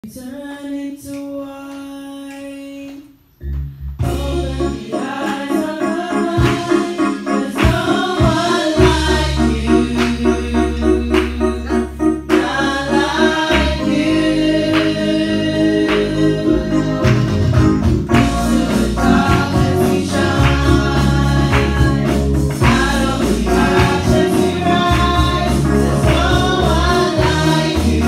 Turn into wine. Open the eyes of the blind. There's no one like you. Not like you. To the darkness we shine. Out of the ashes we rise. There's no one like you.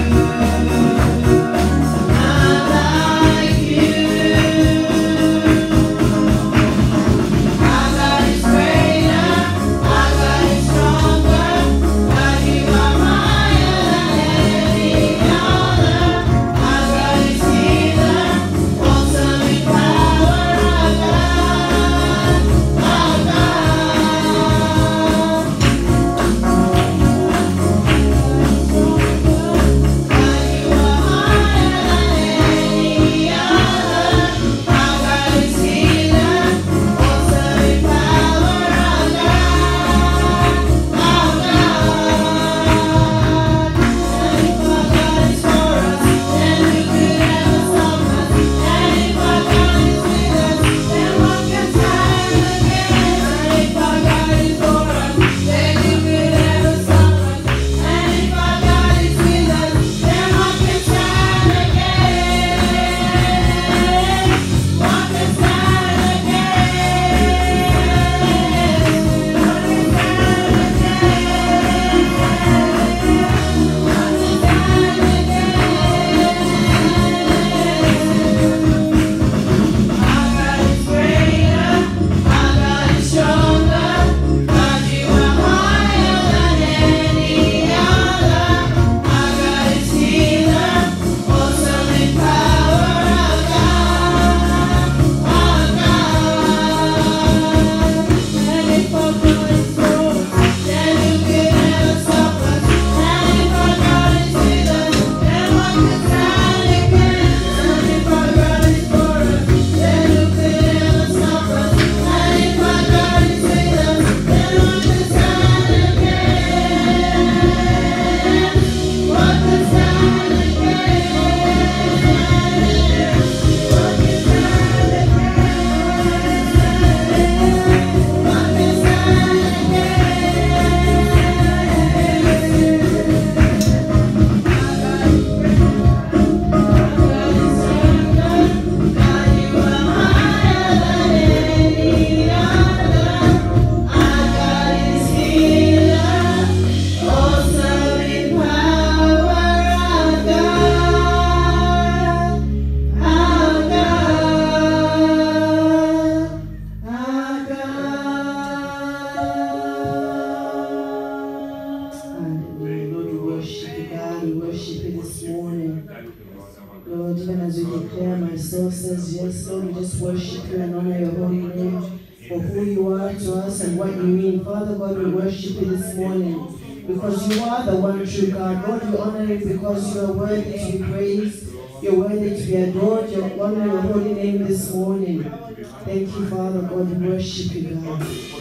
Because you are the one true God. Lord, we honor you because you are worthy to be praised. You're worthy to be adored. You honor your holy name this morning. Thank you, Father God. We worship you, God.